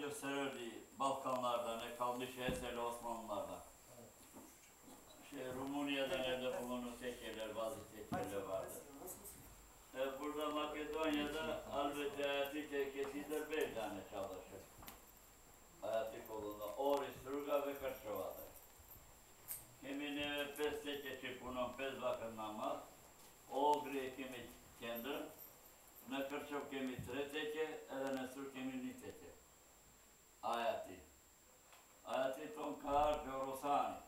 gösterirdi Balkanlarda ne kalmış eseri Osmanlılardan. Rumanya'da nerede bulunur tekeler, bazı tekeler vardı. Burada Makedonya'da Albert Hayati tekesiyle 5 tane çalışır. Hayati kolunda Oris, Struga ve Krčova'da. Kimini pes teke bunun pes bakımlama, o gre kimi kendi, ne Krčov kimi tre teke, ne Sur kimi ni teke. Hayati. Hayati ton kar Jorosani.